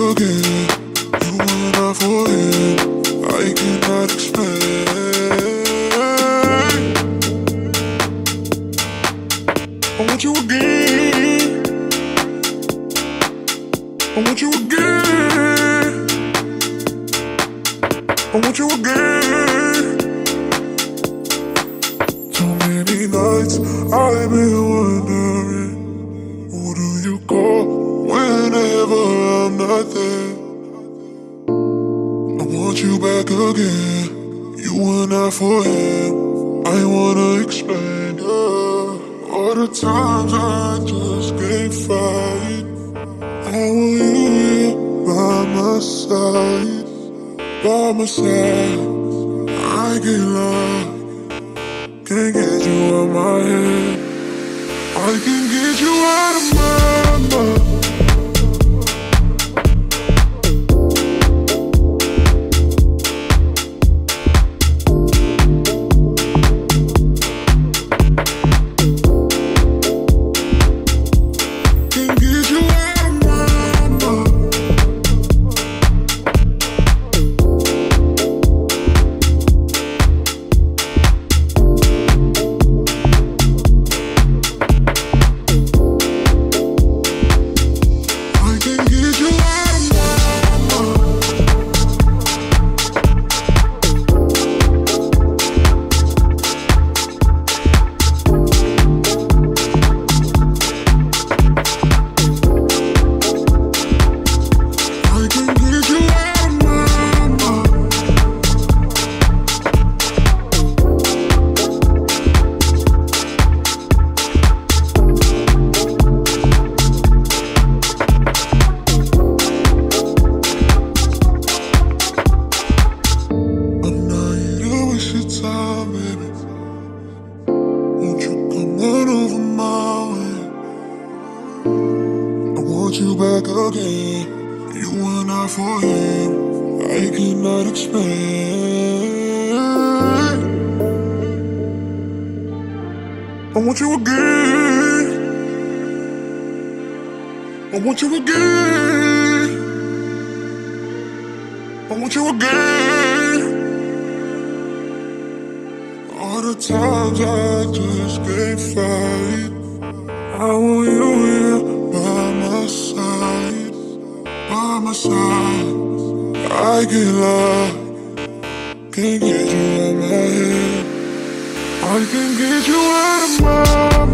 again. You and I for him, I cannot explain. I want you again. I want you again. I want you again. Too many nights I've been wondering, who do you call whenever I'm not there? I want you back again. You and I for him, I wanna expand all the times I just can't fight. I want you here by my side, by my side. I get lost, can't get you out my head. I can get you out of my mind. You back again, you and I for him, I cannot explain. I want you again. I want you again. I want you again. All the times I just can't fight. I want you here by my side, by my side. I get lost, can't get you out my head. I can get you out of my